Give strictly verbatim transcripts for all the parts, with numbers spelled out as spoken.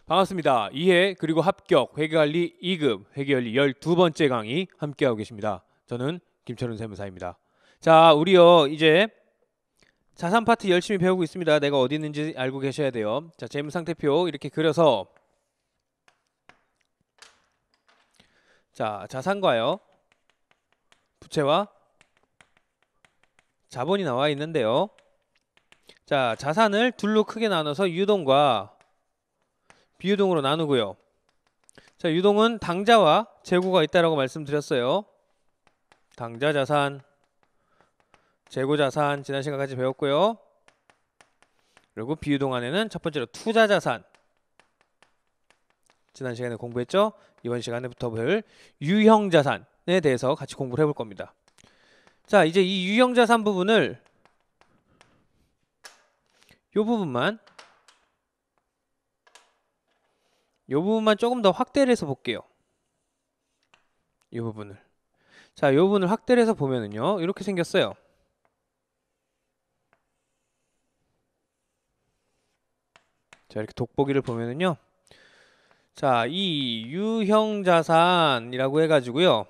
반갑습니다. 이해 그리고 합격 회계관리 이 급 회계관리 열두 번째 강의 함께하고 계십니다. 저는 김철훈 세무사입니다. 자, 우리요 이제 자산 파트 열심히 배우고 있습니다. 내가 어디 있는지 알고 계셔야 돼요. 자, 재무상태표 이렇게 그려서 자, 자산과요 부채와 자본이 나와 있는데요. 자, 자산을 둘로 크게 나눠서 유동과 비유동으로 나누고요. 자, 유동은 당자와 재고가 있다라고 말씀드렸어요. 당자 자산, 재고 자산 지난 시간까지 배웠고요. 그리고 비유동 안에는 첫 번째로 투자 자산 지난 시간에 공부했죠. 이번 시간에부터 볼 유형 자산에 대해서 같이 공부를 해볼 겁니다. 자, 이제 이 유형 자산 부분을 요 부분만 요 부분만 조금 더 확대를 해서 볼게요. 이 부분을 자, 이 부분을 확대를 해서 보면은요 이렇게 생겼어요. 자, 이렇게 돋보기를 보면은요 자, 이 유형 자산이라고 해가지고요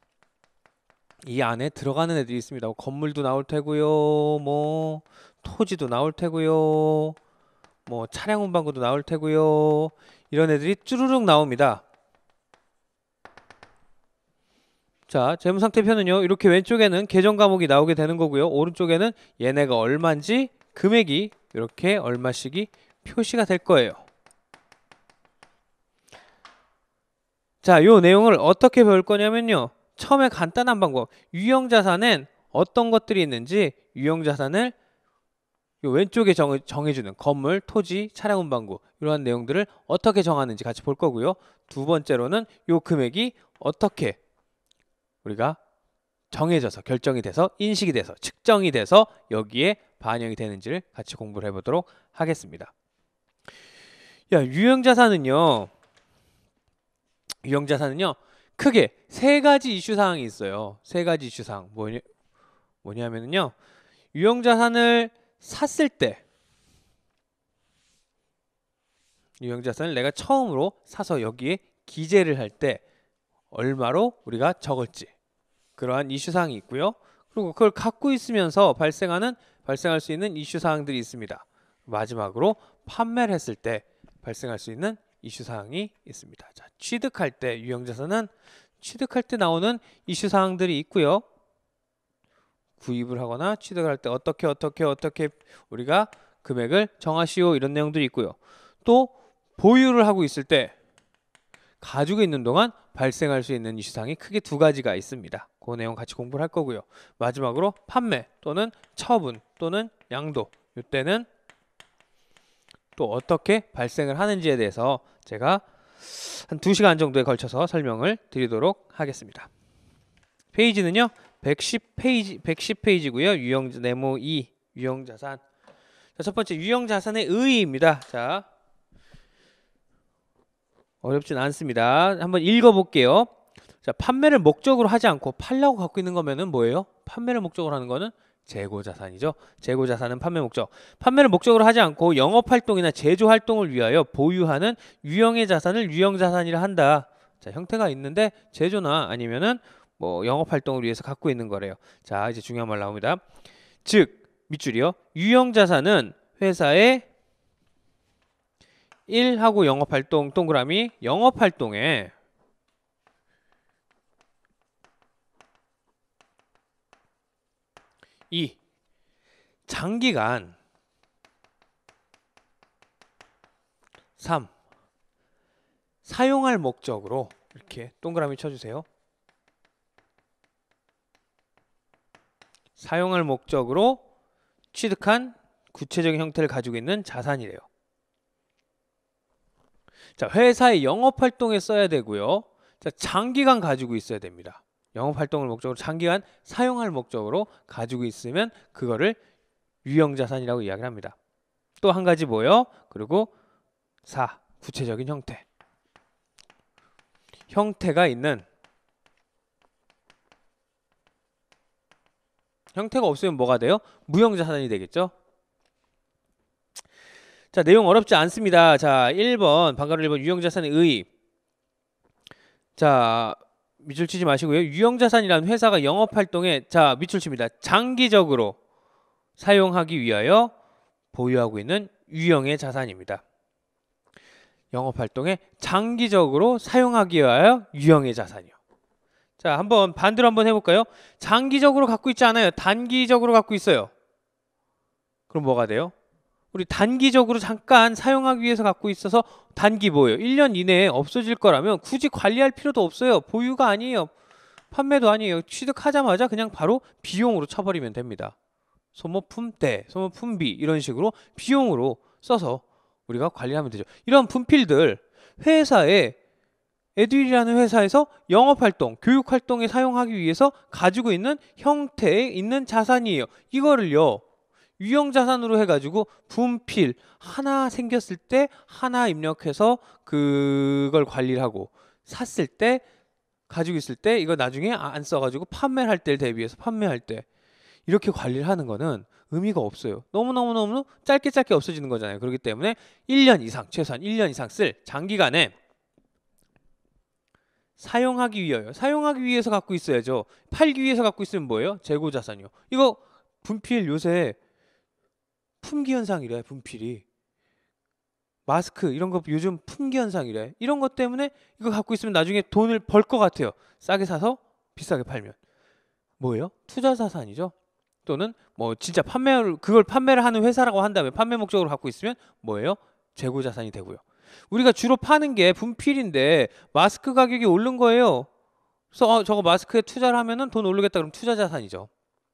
이 안에 들어가는 애들이 있습니다. 건물도 나올 테고요, 뭐 토지도 나올 테고요, 뭐 차량 운반구도 나올 테고요, 이런 애들이 쭈루룩 나옵니다. 자, 재무상태표는요 이렇게 왼쪽에는 계정 과목이 나오게 되는 거고요, 오른쪽에는 얘네가 얼마인지 금액이 이렇게 얼마씩이 표시가 될 거예요. 자, 요 내용을 어떻게 배울 거냐면요, 처음에 간단한 방법, 유형자산엔 어떤 것들이 있는지 유형자산을 요 왼쪽에 정, 정해주는 건물, 토지, 차량 운반구 이러한 내용들을 어떻게 정하는지 같이 볼 거고요. 두 번째로는 요 금액이 어떻게 우리가 정해져서 결정이 돼서 인식이 돼서 측정이 돼서 여기에 반영이 되는지를 같이 공부를 해보도록 하겠습니다. 야, 유형자산은요 유형자산은요 크게 세 가지 이슈 사항이 있어요. 세 가지 이슈 사항 뭐냐, 뭐냐면요 유형자산을 샀을 때 유형자산을 내가 처음으로 사서 여기에 기재를 할 때 얼마로 우리가 적을지 그러한 이슈 사항이 있고요. 그리고 그걸 갖고 있으면서 발생하는 발생할 수 있는 이슈 사항들이 있습니다. 마지막으로 판매를 했을 때 발생할 수 있는 이슈 사항이 있습니다. 자, 취득할 때 유형자산은 취득할 때 나오는 이슈 사항들이 있고요. 구입을 하거나 취득을 할 때 어떻게 어떻게 어떻게 우리가 금액을 정하시오 이런 내용들이 있고요. 또 보유를 하고 있을 때 가지고 있는 동안 발생할 수 있는 이슈사항이 크게 두 가지가 있습니다. 그 내용 같이 공부를 할 거고요. 마지막으로 판매 또는 처분 또는 양도 이때는 또 어떻게 발생을 하는지에 대해서 제가 한 두 시간 정도에 걸쳐서 설명을 드리도록 하겠습니다. 페이지는요 백십 페이지 백십 페이지고요. 유형 네모 이 유형자산. 자, 첫 번째 유형자산의 의의입니다. 자, 어렵진 않습니다. 한번 읽어볼게요. 자, 판매를 목적으로 하지 않고 팔려고 갖고 있는 거면은 뭐예요? 판매를 목적으로 하는 거는 재고자산이죠. 재고자산은 판매 목적. 판매를 목적으로 하지 않고 영업활동이나 제조활동을 위하여 보유하는 유형의 자산을 유형자산이라 한다. 자, 형태가 있는데 제조나 아니면은 뭐 영업활동을 위해서 갖고 있는 거래요. 자, 이제 중요한 말 나옵니다. 즉 밑줄이요. 유형자산은 회사의 일 하고 영업활동 동그라미 영업활동에 이 장기간 삼 사용할 목적으로 이렇게 동그라미 쳐주세요. 사용할 목적으로 취득한 구체적인 형태를 가지고 있는 자산이래요. 자, 회사의 영업활동에 써야 되고요. 자, 장기간 가지고 있어야 됩니다. 영업활동을 목적으로 장기간 사용할 목적으로 가지고 있으면 그거를 유형자산이라고 이야기를 합니다. 또 한 가지 뭐요? 그리고 사. 구체적인 형태. 형태가 있는 형태가 없으면 뭐가 돼요? 무형자산이 되겠죠? 자, 내용 어렵지 않습니다. 자, 일 번 방가루 일 번 유형자산의 의. 자, 밑줄 치지 마시고요. 유형자산이라는 회사가 영업활동에 자 밑줄 칩니다. 장기적으로 사용하기 위하여 보유하고 있는 유형의 자산입니다. 영업활동에 장기적으로 사용하기 위하여 유형의 자산이요. 자, 한번 반대로 한번 해볼까요? 장기적으로 갖고 있지 않아요. 단기적으로 갖고 있어요. 그럼 뭐가 돼요? 우리 단기적으로 잠깐 사용하기 위해서 갖고 있어서 단기 뭐예요? 일 년 이내에 없어질 거라면 굳이 관리할 필요도 없어요. 보유가 아니에요. 판매도 아니에요. 취득하자마자 그냥 바로 비용으로 쳐버리면 됩니다. 소모품 대, 소모품 비 이런 식으로 비용으로 써서 우리가 관리하면 되죠. 이런 분필들 회사에 에듀윌이라는 회사에서 영업활동, 교육활동에 사용하기 위해서 가지고 있는 형태에 있는 자산이에요. 이거를요 유형자산으로 해가지고 분필 하나 생겼을 때 하나 입력해서 그걸 관리를 하고 샀을 때 가지고 있을 때 이거 나중에 안 써가지고 판매를 할 때를 대비해서 판매할 때 이렇게 관리를 하는 거는 의미가 없어요. 너무너무너무 짧게 짧게 없어지는 거잖아요. 그렇기 때문에 일 년 이상, 최소한 일 년 이상 쓸 장기간에 사용하기 위하여, 사용하기 위해서 갖고 있어야죠. 팔기 위해서 갖고 있으면 뭐예요? 재고자산이요. 이거 분필 요새 품귀 현상이래. 분필이 마스크 이런 거 요즘 품귀 현상이래. 이런 것 때문에 이거 갖고 있으면 나중에 돈을 벌 것 같아요. 싸게 사서 비싸게 팔면 뭐예요? 투자 자산이죠. 또는 뭐 진짜 판매를 그걸 판매를 하는 회사라고 한다면 판매 목적으로 갖고 있으면 뭐예요? 재고 자산이 되고요. 우리가 주로 파는 게 분필인데 마스크 가격이 오른 거예요. 그래서 어, 저거 마스크에 투자를 하면은 돈 오르겠다 그럼 투자 자산이죠.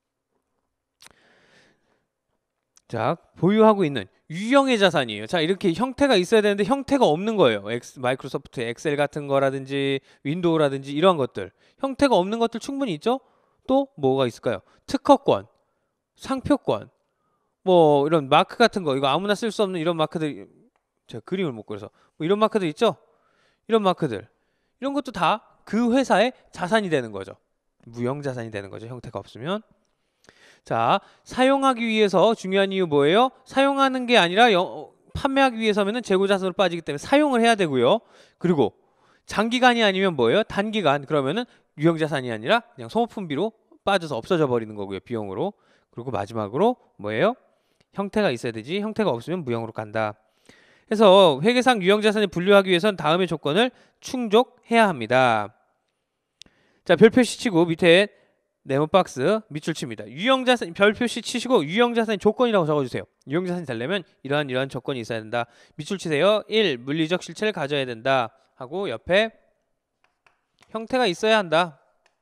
자, 보유하고 있는 유형의 자산이에요. 자, 이렇게 형태가 있어야 되는데 형태가 없는 거예요. 엑스, 마이크로소프트 엑셀 같은 거라든지 윈도우라든지 이런 것들 형태가 없는 것들 충분히 있죠. 또 뭐가 있을까요? 특허권, 상표권, 뭐 이런 마크 같은 거 이거 아무나 쓸 수 없는 이런 마크들 제가 그림을 못 그려서 뭐 이런 마크들 있죠. 이런 마크들 이런 것도 다 그 회사의 자산이 되는 거죠. 무형 자산이 되는 거죠. 형태가 없으면. 자, 사용하기 위해서 중요한 이유 뭐예요? 사용하는 게 아니라 영, 판매하기 위해서면은 재고자산으로 빠지기 때문에 사용을 해야 되고요. 그리고 장기간이 아니면 뭐예요? 단기간 그러면은 유형자산이 아니라 그냥 소모품비로 빠져서 없어져 버리는 거고요. 비용으로. 그리고 마지막으로 뭐예요? 형태가 있어야 되지. 형태가 없으면 무형으로 간다. 그래서 회계상 유형자산을 분류하기 위해서는 다음의 조건을 충족해야 합니다. 자, 별표시 치고 밑에 네모 박스 밑줄 칩니다. 유형자산 별표시 치시고 유형자산의 조건이라고 적어주세요. 유형자산이 되려면 이러한 이러한 조건이 있어야 된다. 밑줄 치세요. 일. 물리적 실체를 가져야 된다. 하고 옆에 형태가 있어야 한다.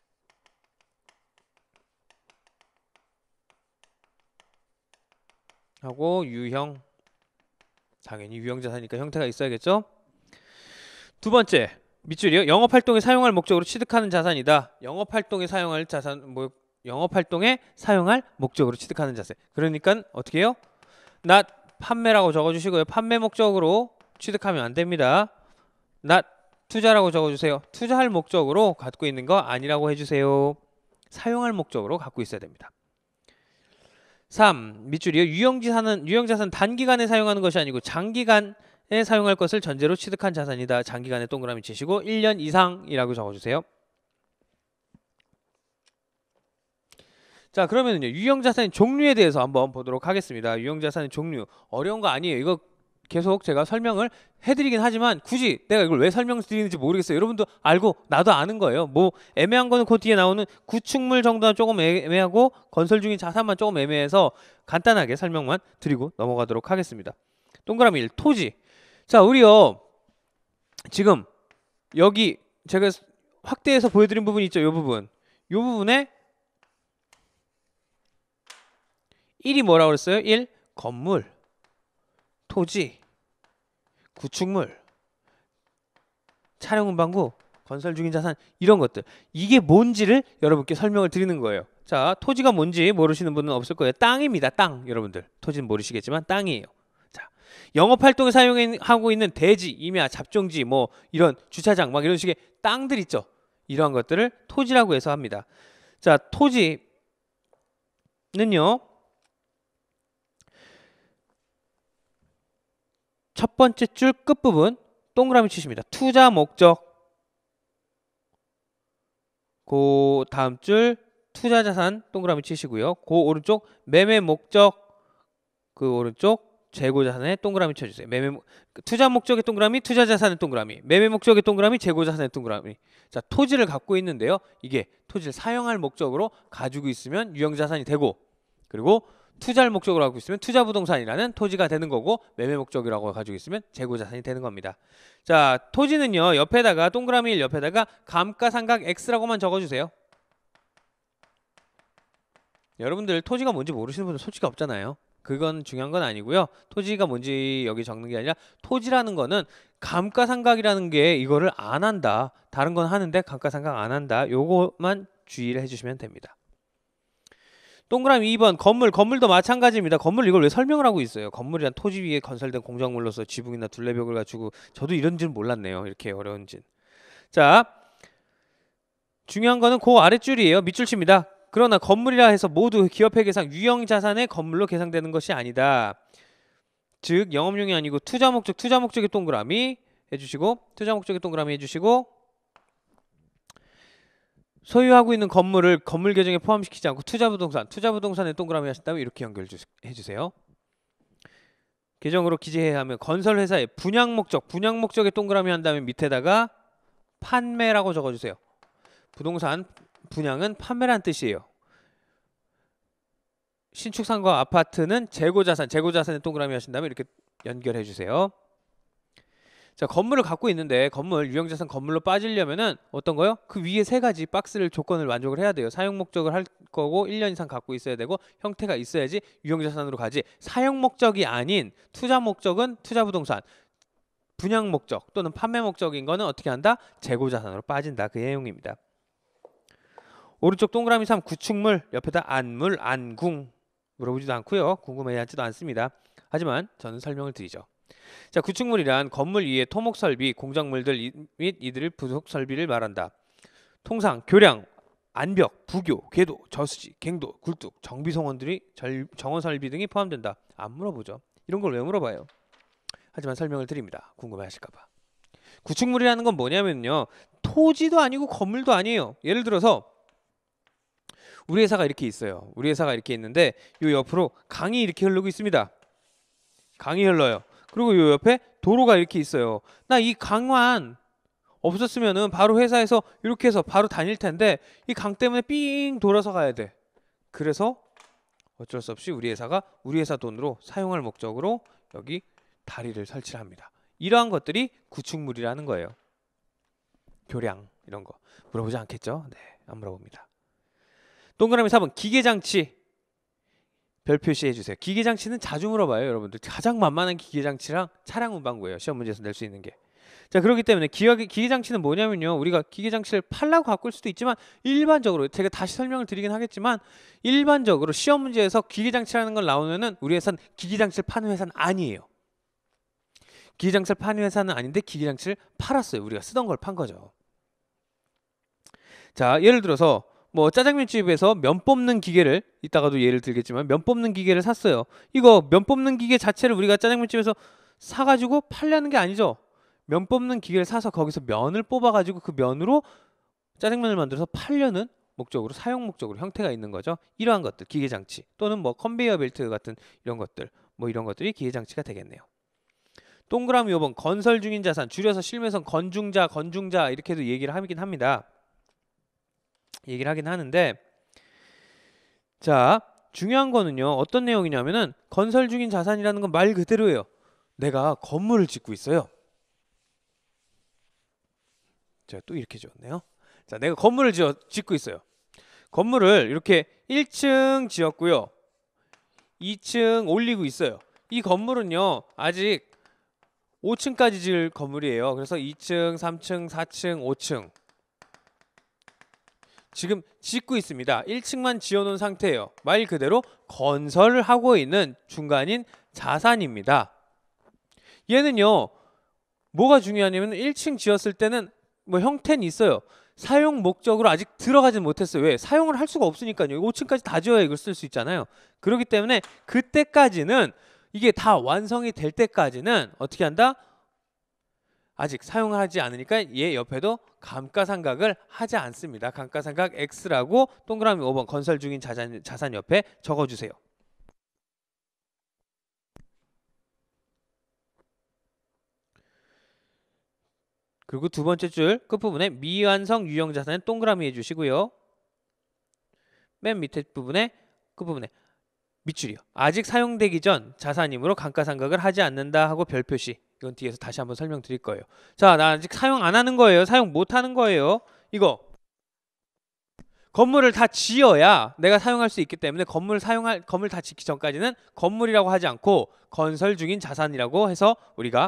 하고 유형 당연히 유형자산이니까 형태가 있어야겠죠. 두 번째 밑줄이요. 영업활동에 사용할 목적으로 취득하는 자산이다. 영업활동에 사용할 자산 뭐 영업활동에 사용할 목적으로 취득하는 자산. 그러니까 어떻게 해요? not 판매라고 적어주시고요. 판매 목적으로 취득하면 안 됩니다. not 투자라고 적어주세요. 투자할 목적으로 갖고 있는 거 아니라고 해주세요. 사용할 목적으로 갖고 있어야 됩니다. 삼. 밑줄이요. 유형자산은 유형자산 단기간에 사용하는 것이 아니고 장기간에 사용할 것을 전제로 취득한 자산이다. 장기간에 동그라미 치시고 일 년 이상이라고 적어주세요. 자, 그러면은요 유형자산의 종류에 대해서 한번 보도록 하겠습니다. 유형자산의 종류 어려운 거 아니에요. 이거 계속 제가 설명을 해드리긴 하지만 굳이 내가 이걸 왜 설명드리는지 모르겠어요. 여러분도 알고 나도 아는 거예요. 뭐 애매한 거는 그 뒤에 나오는 구축물 정도는 조금 애매하고 건설 중인 자산만 조금 애매해서 간단하게 설명만 드리고 넘어가도록 하겠습니다. 동그라미 일. 토지. 자, 우리요 지금 여기 제가 확대해서 보여드린 부분 있죠. 이 부분 이 부분에 일이 뭐라고 그랬어요? 일. 건물, 토지, 구축물, 촬영 운반구, 건설 중인 자산 이런 것들 이게 뭔지를 여러분께 설명을 드리는 거예요. 자, 토지가 뭔지 모르시는 분은 없을 거예요. 땅입니다. 땅. 여러분들 토지는 모르시겠지만 땅이에요. 자, 영업활동에 사용하고 있는 대지, 임야, 잡종지 뭐 이런 주차장 막 이런 식의 땅들 있죠. 이러한 것들을 토지라고 해서 합니다. 자, 토지는요 첫 번째 줄 끝부분 동그라미 치십니다. 투자 목적. 그 다음 줄 투자 자산 동그라미 치시고요. 그 오른쪽 매매 목적, 그 오른쪽 재고 자산에 동그라미 쳐주세요. 매매 투자 목적의 동그라미, 투자 자산의 동그라미, 매매 목적의 동그라미, 재고 자산의 동그라미. 자, 토지를 갖고 있는데요. 이게 토지를 사용할 목적으로 가지고 있으면 유형 자산이 되고, 그리고 투자를 목적으로 갖고 있으면 투자 부동산이라는 토지가 되는 거고, 매매 목적이라고 가지고 있으면 재고 자산이 되는 겁니다. 자, 토지는요, 옆에다가 동그라미 일 옆에다가 감가상각 X라고만 적어주세요. 여러분들 토지가 뭔지 모르시는 분들 솔직히 없잖아요. 그건 중요한 건 아니고요. 토지가 뭔지 여기 적는 게 아니라, 토지라는 거는 감가상각이라는 게 이거를 안 한다. 다른 건 하는데 감가상각 안 한다. 요거만 주의를 해주시면 됩니다. 동그라미 이 번 건물. 건물도 마찬가지입니다. 건물 이걸 왜 설명을 하고 있어요? 건물이란 토지 위에 건설된 공작물로서 지붕이나 둘레벽을 갖추고, 저도 이런 줄 몰랐네요. 이렇게 어려운지. 자, 중요한 거는 그 아랫줄이에요. 밑줄 칩니다. 그러나 건물이라 해서 모두 기업회계상 유형자산의 건물로 계상되는 것이 아니다. 즉 영업용이 아니고 투자 목적, 투자 목적의 동그라미 해주시고, 투자 목적의 동그라미 해주시고, 소유하고 있는 건물을 건물 계정에 포함시키지 않고 투자부동산, 투자부동산에 동그라미 하신다면 이렇게 연결해주세요. 계정으로 기재해야 하면 건설회사의 분양 목적, 분양 목적에 동그라미 한 다음에 밑에다가 판매라고 적어주세요. 부동산 분양은 판매란 뜻이에요. 신축상가 아파트는 재고자산, 재고자산에 동그라미 하신 다음에 이렇게 연결해주세요. 자, 건물을 갖고 있는데 건물, 유형자산 건물로 빠지려면은 어떤 거요? 그 위에 세 가지 박스를 조건을 만족을 해야 돼요. 사용 목적을 할 거고 일 년 이상 갖고 있어야 되고 형태가 있어야지 유형자산으로 가지. 사용 목적이 아닌 투자 목적은 투자부동산, 분양 목적 또는 판매 목적인 거는 어떻게 한다? 재고자산으로 빠진다. 그 내용입니다. 오른쪽 동그라미 삼 구축물 옆에다 안물, 안궁 물어보지도 않고요. 궁금해하지도 않습니다. 하지만 저는 설명을 드리죠. 자, 구축물이란 건물 위에 토목 설비, 공작물들 및 이들의 부속 설비를 말한다. 통상 교량, 안벽, 부교, 궤도, 저수지, 갱도, 굴뚝, 정비송원들이 정원 설비 등이 포함된다. 안 물어보죠. 이런 걸 왜 물어봐요? 하지만 설명을 드립니다. 궁금해하실까봐. 구축물이라는 건 뭐냐면요, 토지도 아니고 건물도 아니에요. 예를 들어서 우리 회사가 이렇게 있어요. 우리 회사가 이렇게 있는데 요 옆으로 강이 이렇게 흐르고 있습니다. 강이 흘러요. 그리고 요 옆에 도로가 이렇게 있어요. 나 이 강만 없었으면은 바로 회사에서 이렇게 해서 바로 다닐 텐데 이 강 때문에 삥 돌아서 가야 돼. 그래서 어쩔 수 없이 우리 회사가 우리 회사 돈으로 사용할 목적으로 여기 다리를 설치를 합니다. 이러한 것들이 구축물이라는 거예요. 교량 이런 거 물어보지 않겠죠? 네, 안 물어봅니다. 동그라미 사 번 기계장치 별 표시해 주세요. 기계장치는 자주 물어봐요. 여러분들 가장 만만한 기계장치랑 차량 운반구예요. 시험 문제에서 낼 수 있는 게. 자, 그렇기 때문에 기계, 기계장치는 뭐냐면요, 우리가 기계장치를 팔라고 갖고 올 수도 있지만 일반적으로 제가 다시 설명을 드리긴 하겠지만 일반적으로 시험 문제에서 기계장치라는 걸 나오면은 우리 회사는 기계장치를 파는 회사는 아니에요. 기계장치를 파는 회사는 아닌데 기계장치를 팔았어요. 우리가 쓰던 걸 판 거죠. 자, 예를 들어서 뭐 짜장면집에서 면 뽑는 기계를, 이따가도 예를 들겠지만 면 뽑는 기계를 샀어요. 이거 면 뽑는 기계 자체를 우리가 짜장면집에서 사가지고 팔려는 게 아니죠. 면 뽑는 기계를 사서 거기서 면을 뽑아가지고 그 면으로 짜장면을 만들어서 팔려는 목적으로, 사용 목적으로 형태가 있는 거죠. 이러한 것들, 기계장치 또는 뭐 컨베이어 벨트 같은 이런 것들, 뭐 이런 것들이 기계장치가 되겠네요. 동그라미 오 번 건설 중인 자산, 줄여서 실무에선 건중자, 건중자 이렇게도 얘기를 하긴 합니다. 얘기를 하긴 하는데, 자, 중요한 거는요, 어떤 내용이냐면은 건설 중인 자산이라는 건 말 그대로예요. 내가 건물을 짓고 있어요. 제가 또 이렇게 지었네요. 자, 내가 건물을 지어, 짓고 있어요. 건물을 이렇게 일 층 지었고요, 이 층 올리고 있어요. 이 건물은요 아직 오 층까지 지을 건물이에요. 그래서 이 층, 삼 층, 사 층, 오 층 지금 짓고 있습니다. 일 층만 지어놓은 상태예요. 말 그대로 건설을 하고 있는 중간인 자산입니다. 얘는요 뭐가 중요하냐면 일 층 지었을 때는 뭐 형태는 있어요. 사용 목적으로 아직 들어가진 못했어요. 왜? 사용을 할 수가 없으니까요. 오 층까지 다 지어야 이걸 쓸 수 있잖아요. 그렇기 때문에 그때까지는 이게 다 완성이 될 때까지는 어떻게 한다? 아직 사용하지 않으니까 얘 옆에도 감가상각을 하지 않습니다. 감가상각 X라고 동그라미 오 번 건설 중인 자산, 자산 옆에 적어주세요. 그리고 두 번째 줄 끝부분에 미완성 유형자산은 동그라미 해주시고요. 맨 밑에 부분에 끝부분에 밑줄이요. 아직 사용되기 전 자산이므로 감가상각을 하지 않는다 하고 별표시. 이건 뒤에서 다시 한번 설명드릴 거예요. 자, 나 아직 사용 안 하는 거예요. 사용 못 하는 거예요. 이거 건물을 다 지어야 내가 사용할 수 있기 때문에 건물 사용할 건물 다 짓기 전까지는 건물이라고 하지 않고 건설 중인 자산이라고 해서 우리가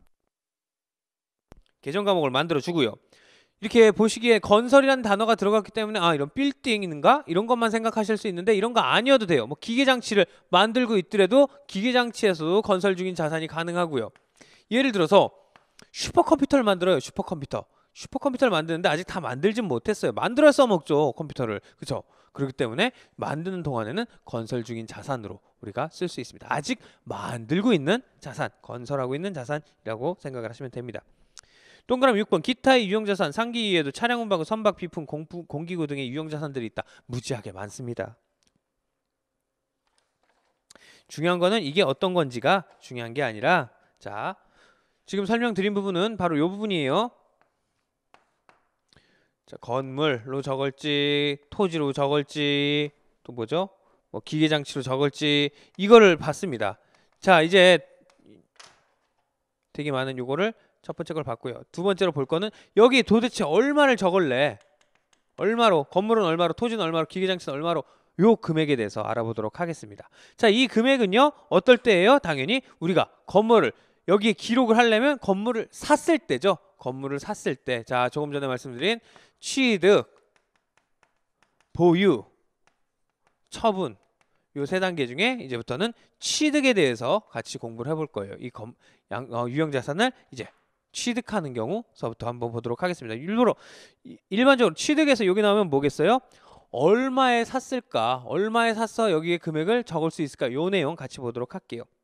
계정 과목을 만들어 주고요. 이렇게 보시기에 건설이라는 단어가 들어갔기 때문에 아 이런 빌딩인가? 이런 것만 생각하실 수 있는데 이런 거 아니어도 돼요. 뭐 기계장치를 만들고 있더라도 기계장치에서도 건설 중인 자산이 가능하고요. 예를 들어서 슈퍼컴퓨터를 만들어요. 슈퍼컴퓨터. 슈퍼컴퓨터를 만드는데 아직 다 만들진 못했어요. 만들어 써먹죠. 컴퓨터를. 그렇죠? 그렇기 때문에 만드는 동안에는 건설 중인 자산으로 우리가 쓸 수 있습니다. 아직 만들고 있는 자산, 건설하고 있는 자산이라고 생각을 하시면 됩니다. 동그라미 육 번 기타의 유형자산 상기 이외에도 차량 운반구, 선박, 비품, 공부, 공기구 등의 유형자산들이 있다. 무지하게 많습니다. 중요한 거는 이게 어떤 건지가 중요한 게 아니라 자 지금 설명드린 부분은 바로 이 부분이에요. 자, 건물로 적을지 토지로 적을지 또 뭐죠? 뭐 기계장치로 적을지 이거를 봤습니다. 자 이제 되게 많은 요거를 첫 번째 걸 봤고요. 두 번째로 볼 거는 여기 도대체 얼마를 적을래? 얼마로? 건물은 얼마로? 토지는 얼마로? 기계장치는 얼마로? 요 금액에 대해서 알아보도록 하겠습니다. 자, 이 금액은요. 어떨 때예요? 당연히 우리가 건물을 여기에 기록을 하려면 건물을 샀을 때죠. 건물을 샀을 때. 자, 조금 전에 말씀드린 취득, 보유, 처분 요 세 단계 중에 이제부터는 취득에 대해서 같이 공부를 해볼 거예요. 이 검, 양, 어, 유형자산을 이제 취득하는 경우서부터 한번 보도록 하겠습니다. 일부러 일반적으로 취득에서 여기 나오면 뭐겠어요? 얼마에 샀을까? 얼마에 샀어? 여기에 금액을 적을 수 있을까? 요 내용 같이 보도록 할게요.